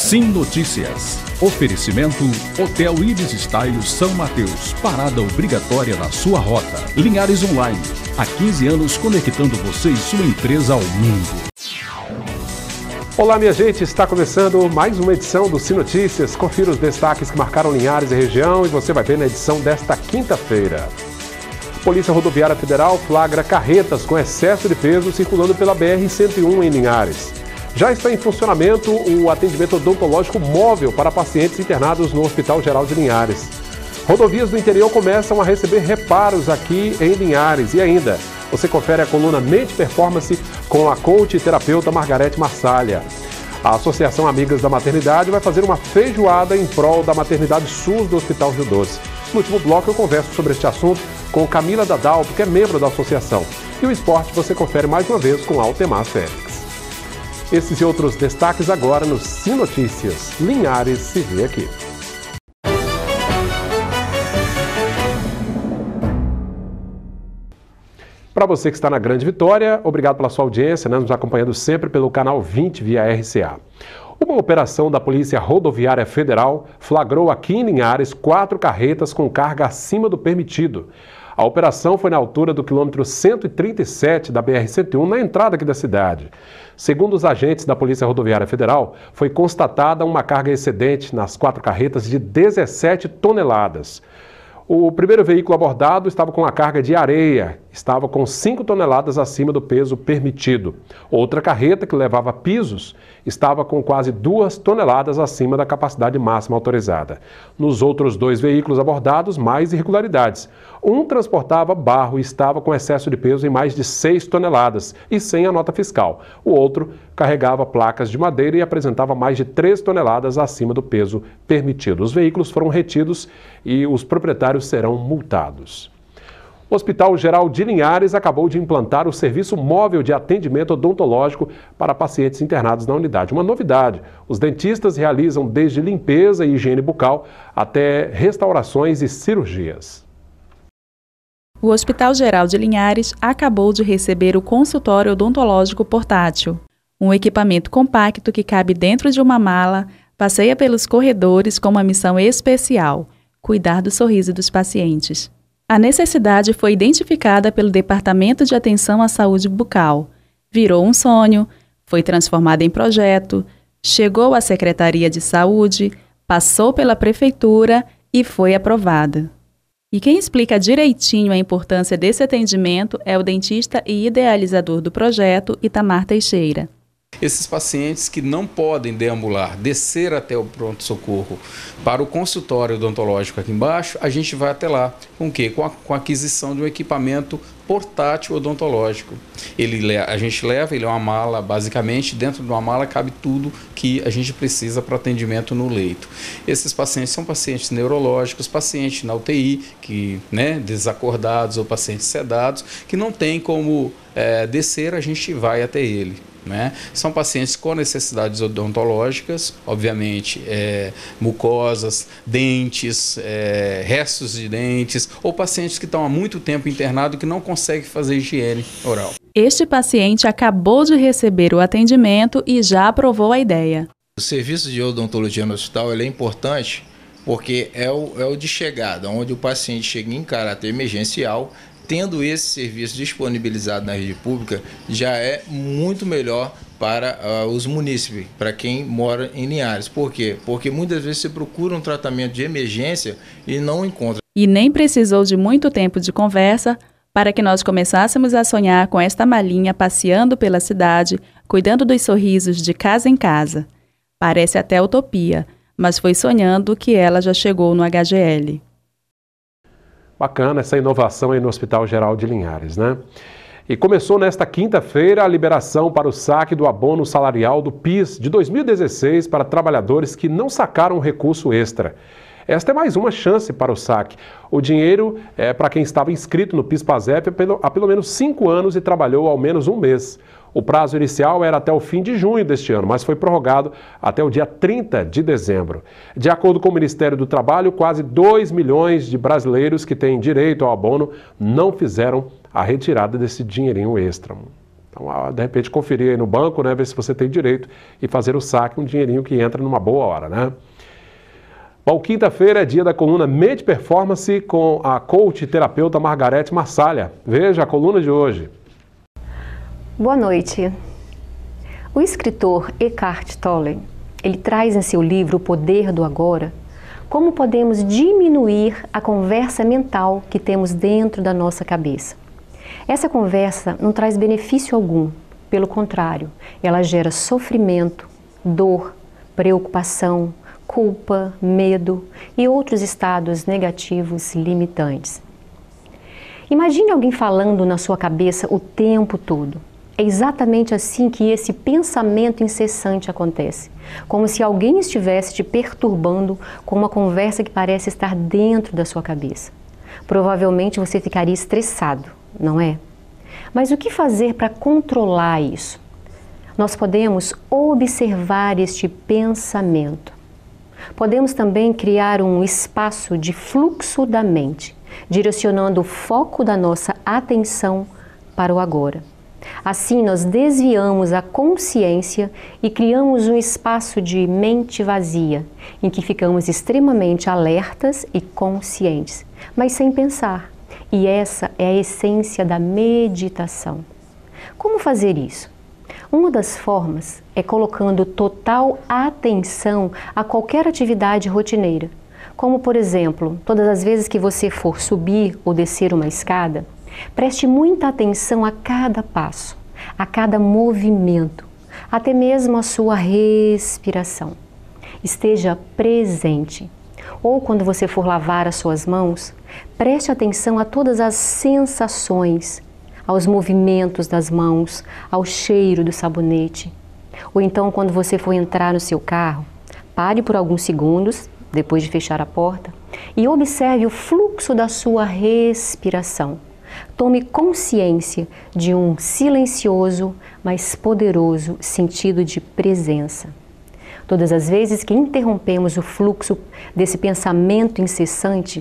Sim Notícias. Oferecimento Hotel Ibis Style São Mateus. Parada obrigatória na sua rota. Linhares Online. Há 15 anos conectando você e sua empresa ao mundo. Olá, minha gente. Está começando mais uma edição do Sim Notícias. Confira os destaques que marcaram Linhares e região e você vai ver na edição desta quinta-feira. Polícia Rodoviária Federal flagra carretas com excesso de peso circulando pela BR-101 em Linhares. Já está em funcionamento o atendimento odontológico móvel para pacientes internados no Hospital Geral de Linhares. Rodovias do interior começam a receber reparos aqui em Linhares. E ainda, você confere a coluna Mente Performance com a coach e terapeuta Margarete Massalha. A Associação Amigas da Maternidade vai fazer uma feijoada em prol da maternidade SUS do Hospital Rio Doce. No último bloco eu converso sobre este assunto com Camila Dadalto, que é membro da associação. E o esporte você confere mais uma vez com Altemar Félix. Esses e outros destaques agora no Sim Notícias. Linhares se vê aqui. Para você que está na Grande Vitória, obrigado pela sua audiência, nos acompanhando sempre pelo canal 20 via RCA. Uma operação da Polícia Rodoviária Federal flagrou aqui em Linhares 4 carretas com carga acima do permitido. A operação foi na altura do quilômetro 137 da BR-101, na entrada aqui da cidade. Segundo os agentes da Polícia Rodoviária Federal, foi constatada uma carga excedente nas 4 carretas de 17 toneladas. O primeiro veículo abordado estava com a carga de areia, estava com 5 toneladas acima do peso permitido. Outra carreta, que levava pisos, estava com quase 2 toneladas acima da capacidade máxima autorizada. Nos outros 2 veículos abordados, mais irregularidades. Um transportava barro e estava com excesso de peso em mais de 6 toneladas e sem a nota fiscal. O outro carregava placas de madeira e apresentava mais de 3 toneladas acima do peso permitido. Os veículos foram retidos e os proprietários serão multados. O Hospital Geral de Linhares acabou de implantar o serviço móvel de atendimento odontológico para pacientes internados na unidade. Uma novidade, os dentistas realizam desde limpeza e higiene bucal até restaurações e cirurgias. O Hospital Geral de Linhares acabou de receber o consultório odontológico portátil, um equipamento compacto que cabe dentro de uma mala, passeia pelos corredores com uma missão especial: cuidar do sorriso dos pacientes. A necessidade foi identificada pelo Departamento de Atenção à Saúde Bucal. Virou um sonho, foi transformada em projeto, chegou à Secretaria de Saúde, passou pela Prefeitura e foi aprovada. E quem explica direitinho a importância desse atendimento é o dentista e idealizador do projeto, Itamar Teixeira. Esses pacientes que não podem deambular, descer até o pronto-socorro para o consultório odontológico aqui embaixo, a gente vai até lá. Com o quê? Com a aquisição de um equipamento portátil odontológico. A gente leva, ele é uma mala, basicamente, dentro de uma mala cabe tudo que a gente precisa para atendimento no leito. Esses pacientes são pacientes neurológicos, pacientes na UTI, desacordados ou pacientes sedados, que não tem como descer, a gente vai até ele. São pacientes com necessidades odontológicas, obviamente mucosas, dentes, restos de dentes, ou pacientes que estão há muito tempo internados e que não conseguem fazer higiene oral. Este paciente acabou de receber o atendimento e já aprovou a ideia. O serviço de odontologia no hospital é importante porque é o de chegada, onde o paciente chega em caráter emergencial. Tendo esse serviço disponibilizado na rede pública, já é muito melhor para os munícipes, para quem mora em Linhares. Por quê? Porque muitas vezes você procura um tratamento de emergência e não encontra. E nem precisou de muito tempo de conversa para que nós começássemos a sonhar com esta malinha passeando pela cidade, cuidando dos sorrisos de casa em casa. Parece até utopia, mas foi sonhando que ela já chegou no HGL. Bacana essa inovação aí no Hospital Geral de Linhares, né? E começou nesta quinta-feira a liberação para o saque do abono salarial do PIS de 2016 para trabalhadores que não sacaram o recurso extra. Esta é mais uma chance para o saque. O dinheiro é para quem estava inscrito no PIS/PASEP há pelo menos 5 anos e trabalhou ao menos um mês. O prazo inicial era até o fim de junho deste ano, mas foi prorrogado até o dia 30 de dezembro. De acordo com o Ministério do Trabalho, quase 2 milhões de brasileiros que têm direito ao abono não fizeram a retirada desse dinheirinho extra. Então, de repente, conferir aí no banco, né, ver se você tem direito e fazer o saque, um dinheirinho que entra numa boa hora, né? Bom, quinta-feira é dia da coluna Mente Performance com a coach e terapeuta Margarete Massalha. Veja a coluna de hoje. Boa noite. O escritor Eckhart Tolle, ele traz em seu livro O Poder do Agora, como podemos diminuir a conversa mental que temos dentro da nossa cabeça. Essa conversa não traz benefício algum, pelo contrário, ela gera sofrimento, dor, preocupação, culpa, medo e outros estados negativos limitantes. Imagine alguém falando na sua cabeça o tempo todo. É exatamente assim que esse pensamento incessante acontece, como se alguém estivesse te perturbando com uma conversa que parece estar dentro da sua cabeça. Provavelmente você ficaria estressado, não é? Mas o que fazer para controlar isso? Nós podemos observar este pensamento. Podemos também criar um espaço de fluxo da mente, direcionando o foco da nossa atenção para o agora. Assim, nós desviamos a consciência e criamos um espaço de mente vazia, em que ficamos extremamente alertas e conscientes, mas sem pensar. E essa é a essência da meditação. Como fazer isso? Uma das formas é colocando total atenção a qualquer atividade rotineira, como, por exemplo, todas as vezes que você for subir ou descer uma escada, preste muita atenção a cada passo, a cada movimento, até mesmo a sua respiração. Esteja presente. Ou quando você for lavar as suas mãos, preste atenção a todas as sensações, aos movimentos das mãos, ao cheiro do sabonete. Ou então, quando você for entrar no seu carro, pare por alguns segundos, depois de fechar a porta, e observe o fluxo da sua respiração. Tome consciência de um silencioso, mas poderoso sentido de presença. Todas as vezes que interrompemos o fluxo desse pensamento incessante,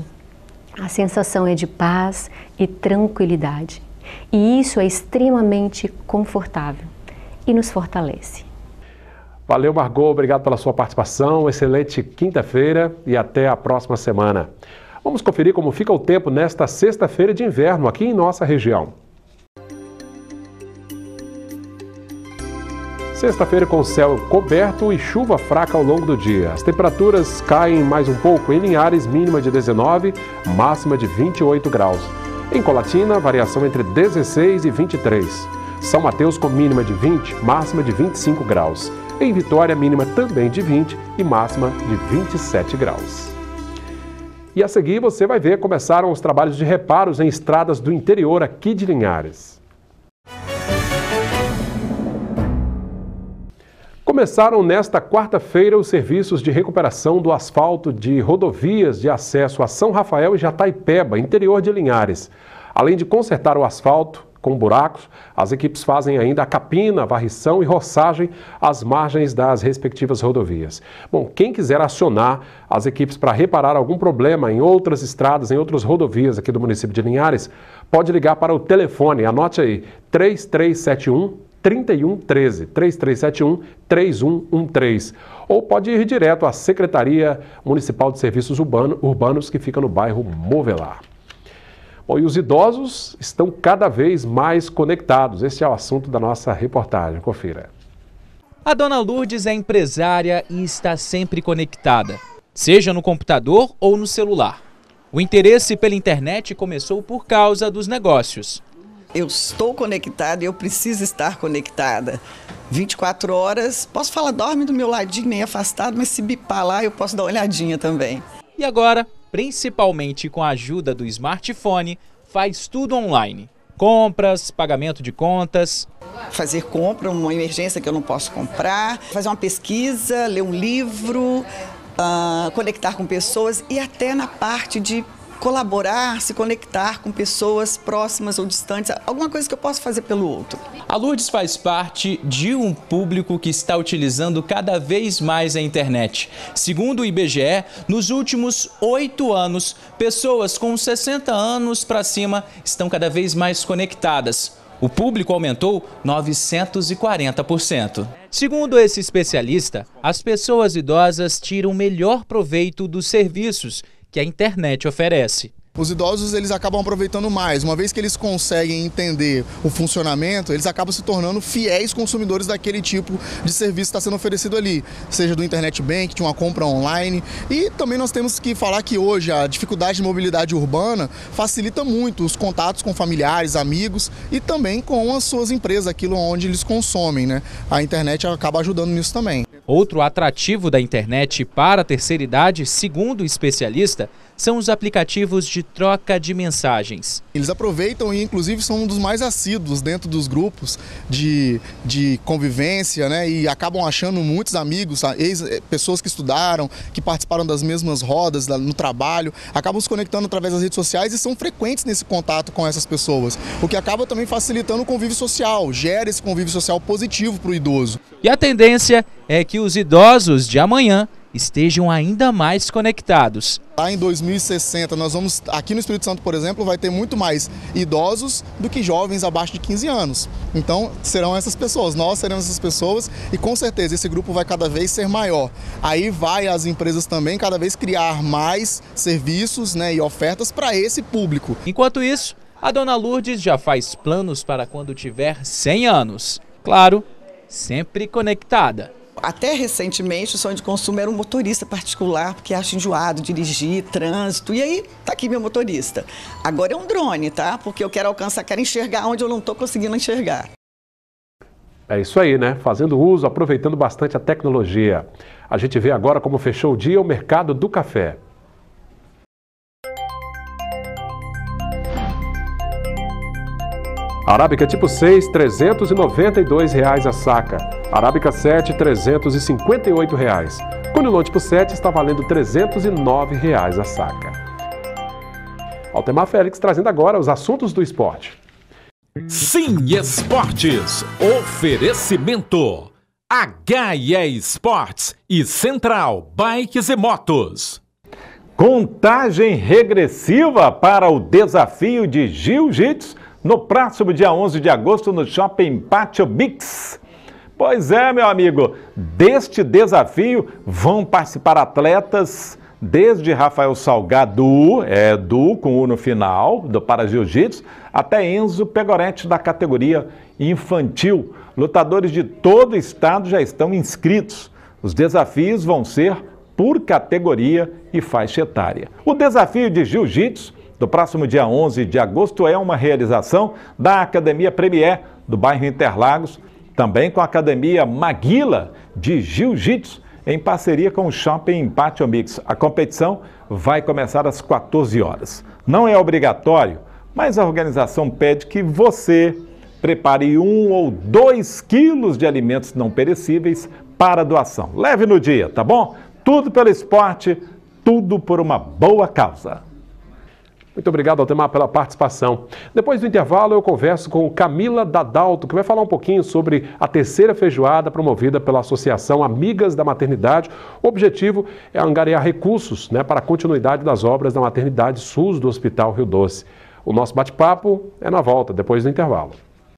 a sensação é de paz e tranquilidade. E isso é extremamente confortável e nos fortalece. Valeu, Margot. Obrigado pela sua participação. Excelente quinta-feira e até a próxima semana. Vamos conferir como fica o tempo nesta sexta-feira de inverno aqui em nossa região. Sexta-feira com céu coberto e chuva fraca ao longo do dia. As temperaturas caem mais um pouco. Em Linhares, mínima de 19, máxima de 28 graus. Em Colatina, variação entre 16 e 23. São Mateus com mínima de 20, máxima de 25 graus. Em Vitória, mínima também de 20 e máxima de 27 graus. E a seguir você vai ver, começaram os trabalhos de reparos em estradas do interior aqui de Linhares. Começaram nesta quarta-feira os serviços de recuperação do asfalto de rodovias de acesso a São Rafael e Jataipeba, interior de Linhares. Além de consertar o asfalto com buracos, as equipes fazem ainda a capina, varrição e roçagem às margens das respectivas rodovias. Bom, quem quiser acionar as equipes para reparar algum problema em outras estradas, em outras rodovias aqui do município de Linhares, pode ligar para o telefone, anote aí, 3371-3113, 3371-3113. Ou pode ir direto à Secretaria Municipal de Serviços Urbanos, que fica no bairro Movelar. Bom, e os idosos estão cada vez mais conectados. Este é o assunto da nossa reportagem. Confira. A dona Lourdes é empresária e está sempre conectada, seja no computador ou no celular. O interesse pela internet começou por causa dos negócios. Eu estou conectada e eu preciso estar conectada. 24 horas, posso falar, dorme do meu ladinho, nem afastado, mas se bipar lá eu posso dar uma olhadinha também. E agora, principalmente com a ajuda do smartphone, faz tudo online. Compras, pagamento de contas. Fazer compra, uma emergência que eu não posso comprar, fazer uma pesquisa, ler um livro, conectar com pessoas e até na parte de colaborar, se conectar com pessoas próximas ou distantes, alguma coisa que eu possa fazer pelo outro. A Lourdes faz parte de um público que está utilizando cada vez mais a internet. Segundo o IBGE, nos últimos 8 anos, pessoas com 60 anos para cima estão cada vez mais conectadas. O público aumentou 940%. Segundo esse especialista, as pessoas idosas tiram melhor proveito dos serviços que a internet oferece. Os idosos, eles acabam aproveitando mais. Uma vez que eles conseguem entender o funcionamento, eles acabam se tornando fiéis consumidores daquele tipo de serviço que está sendo oferecido ali, seja do internet bank, de uma compra online. E também nós temos que falar que hoje a dificuldade de mobilidade urbana facilita muito os contatos com familiares, amigos e também com as suas empresas, aquilo onde eles consomem, né? A internet acaba ajudando nisso também. Outro atrativo da internet para a terceira idade, segundo o especialista, são os aplicativos de troca de mensagens. Eles aproveitam e, inclusive, são um dos mais assíduos dentro dos grupos de convivência, né? E acabam achando muitos amigos, pessoas que estudaram, que participaram das mesmas rodas no trabalho, acabam se conectando através das redes sociais e são frequentes nesse contato com essas pessoas, o que acaba também facilitando o convívio social, gera esse convívio social positivo para o idoso. E a tendência é que os idosos de amanhã estejam ainda mais conectados. Lá em 2060, nós vamos, aqui no Espírito Santo, por exemplo, vai ter muito mais idosos do que jovens abaixo de 15 anos. Então, serão essas pessoas, nós seremos essas pessoas e com certeza esse grupo vai cada vez ser maior. Aí vai as empresas também cada vez criar mais serviços, né, e ofertas para esse público. Enquanto isso, a dona Lourdes já faz planos para quando tiver 100 anos. Claro, sempre conectada. Até recentemente o sonho de consumo era um motorista particular, porque acho enjoado dirigir, trânsito, e aí tá aqui meu motorista. Agora é um drone, tá? Porque eu quero alcançar, quero enxergar onde eu não estou conseguindo enxergar. É isso aí, né? Fazendo uso, aproveitando bastante a tecnologia. A gente vê agora como fechou o dia o mercado do café. Arábica tipo 6, R$ 392 a saca. Arábica 7, R$ 358. Conilon tipo 7 está valendo R$ 309 a saca. Altemar Félix trazendo agora os assuntos do esporte. Sim Esportes, oferecimento HIE Esportes e Central Bikes e Motos. Contagem regressiva para o desafio de Jiu-Jitsu no próximo dia 11 de agosto no Shopping Pátio Mix. Pois é, meu amigo, deste desafio vão participar atletas desde Rafael Salgado, Du com U no final, do para Jiu-Jitsu, até Enzo Pegoretti da categoria infantil. Lutadores de todo o estado já estão inscritos. Os desafios vão ser por categoria e faixa etária. O desafio de Jiu-Jitsu do próximo dia 11 de agosto é uma realização da Academia Premier do bairro Interlagos, também com a Academia Maguila de Jiu-Jitsu, em parceria com o Shopping Pátio Mix. A competição vai começar às 14 horas. Não é obrigatório, mas a organização pede que você prepare 1 ou 2 quilos de alimentos não perecíveis para doação. Leve no dia, tá bom? Tudo pelo esporte, tudo por uma boa causa. Muito obrigado, Altemar, pela participação. Depois do intervalo, eu converso com Camila Dadalto, que vai falar um pouquinho sobre a terceira feijoada promovida pela Associação Amigas da Maternidade. O objetivo é angariar recursos, para a continuidade das obras da maternidade SUS do Hospital Rio Doce. O nosso bate-papo é na volta, depois do intervalo.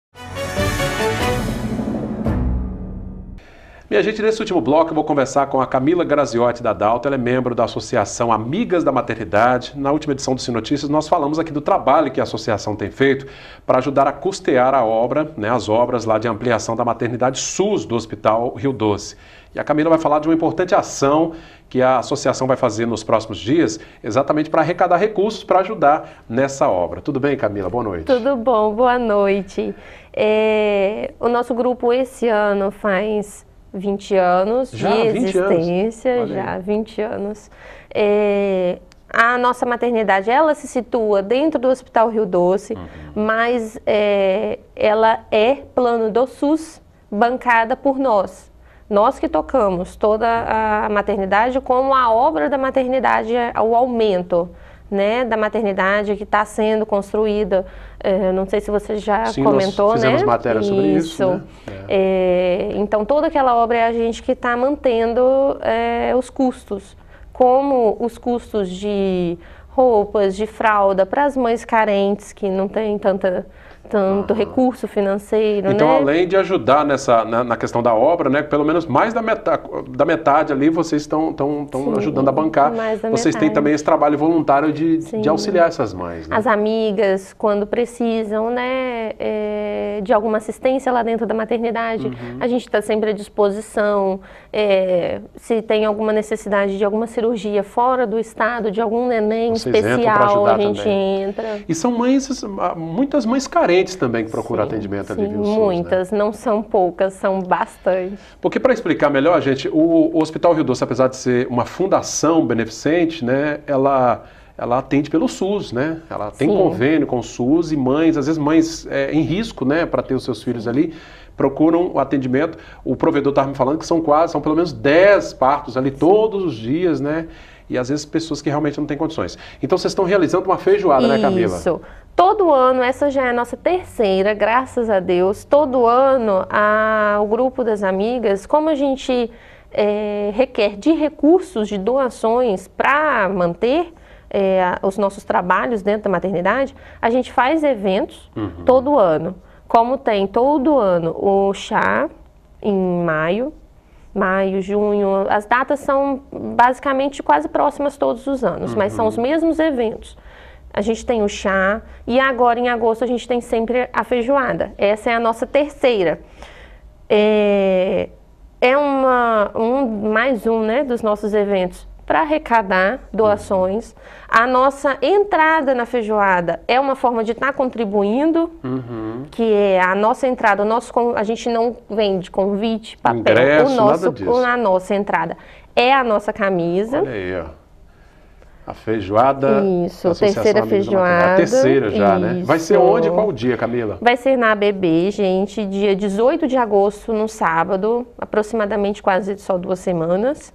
Minha gente, nesse último bloco eu vou conversar com a Camila Graziotti Dadalto, ela é membro da Associação Amigas da Maternidade. Na última edição do Sim Notícias nós falamos aqui do trabalho que a associação tem feito para ajudar a custear a obra, as obras lá de ampliação da maternidade SUS do Hospital Rio Doce. E a Camila vai falar de uma importante ação que a associação vai fazer nos próximos dias, exatamente para arrecadar recursos para ajudar nessa obra. Tudo bem, Camila? Boa noite. Tudo bom, boa noite. O nosso grupo esse ano faz 20 anos de existência, 20 anos. A nossa maternidade, ela se situa dentro do Hospital Rio Doce, mas ela é plano do SUS, bancada por nós. Nós que tocamos toda a maternidade, como a obra da maternidade, o aumento, da maternidade que está sendo construída. Não sei se você já comentou, nós fizemos matéria sobre isso. Então, toda aquela obra é a gente que está mantendo os custos, como os custos de roupas, de fralda para as mães carentes que não têm tanto recurso financeiro, então, né? além de ajudar na questão da obra, né, pelo menos mais da metade ali vocês estão ajudando a bancar. Vocês têm também esse trabalho voluntário de auxiliar essas mães, né? As amigas, quando precisam, né, de alguma assistência lá dentro da maternidade, a gente está sempre à disposição. Se tem alguma necessidade de alguma cirurgia fora do estado, de algum neném especial, a gente entra. E são muitas mães carentes também que procuram atendimento ali, viu, muitas, SUS, né? Não são poucas, são bastante. Porque para explicar melhor, gente, o Hospital Rio Doce, apesar de ser uma fundação beneficente, né, ela atende pelo SUS, né? Ela tem convênio com o SUS e mães, às vezes mães em risco, né, para ter os seus filhos ali, procuram o atendimento. O provedor estava me falando que são pelo menos 10 partos ali todos os dias, né? E às vezes pessoas que realmente não têm condições. Então vocês estão realizando uma feijoada, né, Camila? Isso. Todo ano, essa já é a nossa terceira, graças a Deus. Todo ano, o grupo das amigas, como a gente requer de recursos, de doações para manter os nossos trabalhos dentro da maternidade, a gente faz eventos todo ano. Como tem todo ano o chá em maio, junho, as datas são basicamente quase próximas todos os anos, mas são os mesmos eventos. A gente tem o chá e agora em agosto a gente tem sempre a feijoada. Essa é a nossa terceira. Mais um, né, dos nossos eventos para arrecadar doações. A nossa entrada na feijoada é uma forma de estar contribuindo, que é a nossa entrada, a gente não vende convite, papel, ingresso, a nossa entrada é a nossa camisa. Olha aí, ó. A feijoada. Isso, terceira feijoada. A terceira já, né? Vai ser onde e qual dia, Camila? Vai ser na ABB, gente, dia 18 de agosto, no sábado, aproximadamente quase só 2 semanas.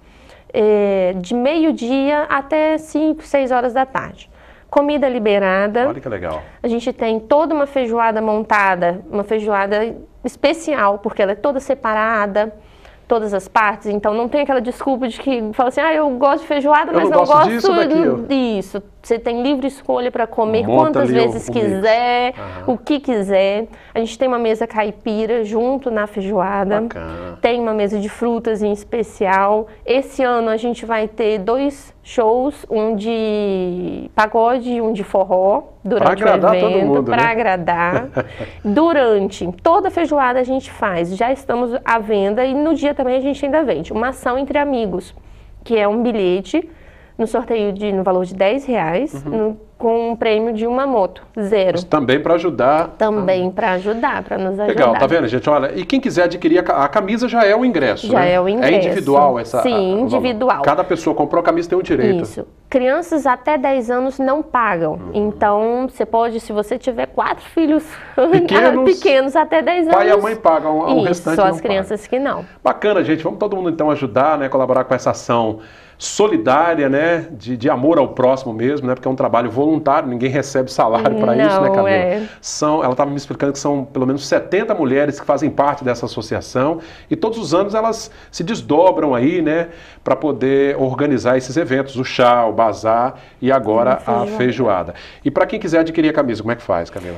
De meio-dia até 5, 6 horas da tarde. Comida liberada. Olha que legal. A gente tem toda uma feijoada montada, uma feijoada especial, porque ela é toda separada, todas as partes, então não tem aquela desculpa de que fala assim, eu gosto de feijoada, mas não gosto disso. Você tem livre escolha para comer quantas vezes quiser, o que quiser. A gente tem uma mesa caipira junto na feijoada. Bacana. Tem uma mesa de frutas em especial. Esse ano a gente vai ter 2 shows, um de pagode e um de forró durante o evento. Todo mundo, para agradar. Durante toda a feijoada a gente faz. Já estamos à venda e no dia também a gente ainda vende uma ação entre amigos, que é um bilhete no sorteio no valor de R$10, com um prêmio de uma moto, 0. Isso também para ajudar. Também para ajudar, para nos ajudar. Legal, tá vendo, gente? Olha, e quem quiser adquirir a camisa já é o ingresso, já né? é o ingresso. É individual essa? Sim, individual. Cada pessoa comprou a camisa tem um direito. Isso. Crianças até 10 anos não pagam. Então, você pode, se você tiver 4 filhos pequenos até 10 anos... Pai e a mãe pagam, o restante só não as crianças que não. Bacana, gente. Vamos todo mundo, então, ajudar, né? Colaborar com essa ação solidária, né, de amor ao próximo mesmo, né, porque é um trabalho voluntário, ninguém recebe salário para isso, né, Camila? Ela estava me explicando que são pelo menos 70 mulheres que fazem parte dessa associação e todos os anos elas se desdobram aí, né, para poder organizar esses eventos, o chá, o bazar e agora a feijoada. E para quem quiser adquirir a camisa, como é que faz, Camila?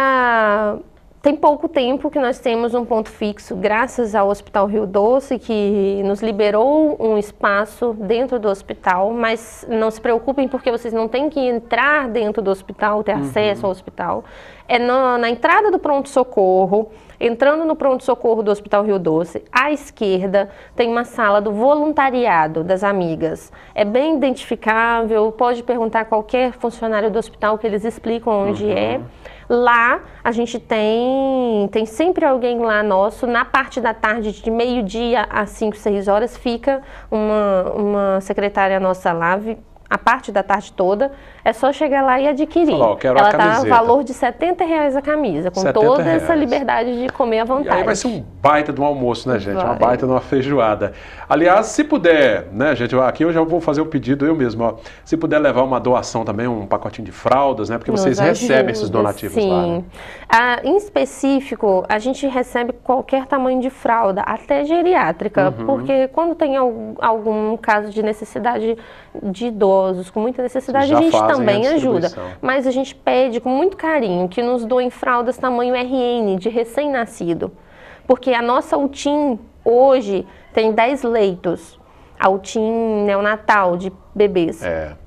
Tem pouco tempo que nós temos um ponto fixo, graças ao Hospital Rio Doce, que nos liberou um espaço dentro do hospital, mas não se preocupem porque vocês não têm que entrar dentro do hospital, ter acesso ao hospital. É na entrada do pronto-socorro, entrando no pronto-socorro do Hospital Rio Doce, à esquerda tem uma sala do voluntariado das amigas. É bem identificável, pode perguntar a qualquer funcionário do hospital que eles explicam onde é. Lá a gente tem sempre alguém lá nosso, na parte da tarde, de meio-dia às 5, 6 horas, fica uma secretária nossa lá, a parte da tarde toda, é só chegar lá e adquirir. Ela está a valor de R$70 a camisa, com toda essa liberdade de comer à vontade. E aí vai ser um baita de um almoço, né, gente? Uma baita de uma feijoada. Aliás, se puder, né, gente, aqui eu já vou fazer o pedido eu mesmo, ó. Se puder levar uma doação também, um pacotinho de fraldas, né? Porque vocês recebem esses donativos lá, né? Em específico, a gente recebe qualquer tamanho de fralda, até geriátrica, porque quando tem algum caso de necessidade de idosos com muita necessidade, a gente também ajuda. Mas a gente pede com muito carinho que nos doem fraldas tamanho RN, de recém-nascido. Porque a nossa UTIM hoje tem 10 leitos. A UTIM neonatal de bebês.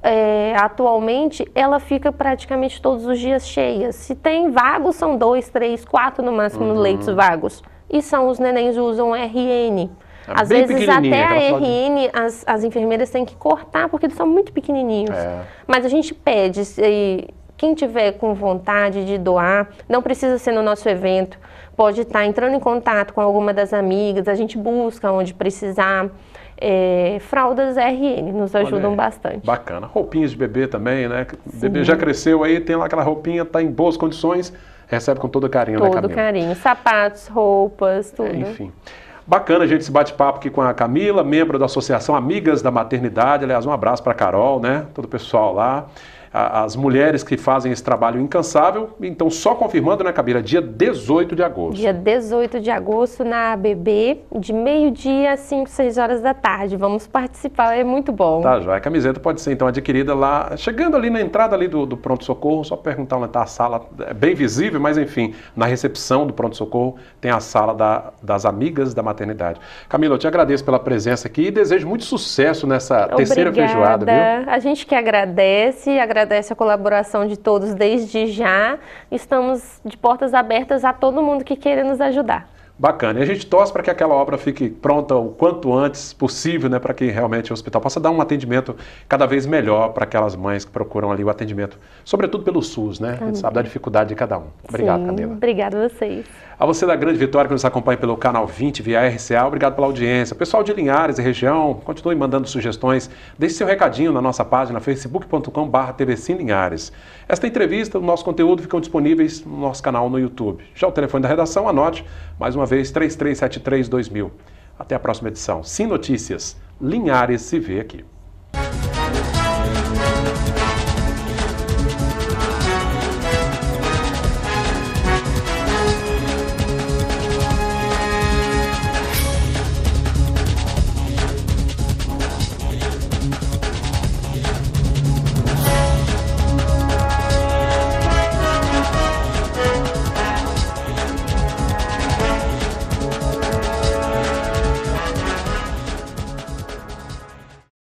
Atualmente, ela fica praticamente todos os dias cheia. Se tem vagos, são 2, 3, 4 no máximo leitos vagos. E são os nenéns usam RN. Às vezes até a RN as enfermeiras têm que cortar porque eles são muito pequenininhos. Mas a gente pede, quem tiver com vontade de doar, não precisa ser no nosso evento, pode estar entrando em contato com alguma das amigas, a gente busca onde precisar. Fraldas RN nos ajudam bastante. Bacana. Roupinhas de bebê também, né? O bebê já cresceu aí, tem lá aquela roupinha, está em boas condições, recebe com todo carinho, né, Camila? Todo carinho. Sapatos, roupas, tudo. Enfim. Bacana a gente esse bate-papo aqui com a Camila, membro da Associação Amigas da Maternidade. Aliás, um abraço para a Carol, né? Todo o pessoal lá. As mulheres que fazem esse trabalho incansável. Então, só confirmando, né, Camila? Dia 18 de agosto. Dia 18 de agosto na ABB, de meio-dia às 5, 6 horas da tarde. Vamos participar, é muito bom. Tá, já. A camiseta pode ser, então, adquirida lá, chegando ali na entrada ali do pronto-socorro, só perguntar onde está a sala, é bem visível, mas enfim, na recepção do pronto-socorro tem a sala das Amigas da Maternidade. Camila, eu te agradeço pela presença aqui e desejo muito sucesso nessa terceira feijoada, viu? A gente que agradece a colaboração de todos desde já. Estamos de portas abertas a todo mundo que queira nos ajudar. Bacana. E a gente torce para que aquela obra fique pronta o quanto antes possível, né, para que realmente o hospital possa dar um atendimento cada vez melhor para aquelas mães que procuram ali o atendimento, sobretudo pelo SUS, né? A gente sabe da dificuldade de cada um. Obrigado, Camila. Obrigada a vocês. A você da Grande Vitória que nos acompanha pelo canal 20 via RCA, obrigado pela audiência. Pessoal de Linhares e região, continue mandando sugestões, deixe seu recadinho na nossa página facebook.com/tvcimlinhares. Esta entrevista, o nosso conteúdo ficam disponíveis no nosso canal no YouTube. Já o telefone da redação, anote, mais uma vez, 3373-2000. Até a próxima edição. Sim Notícias, Linhares se vê aqui.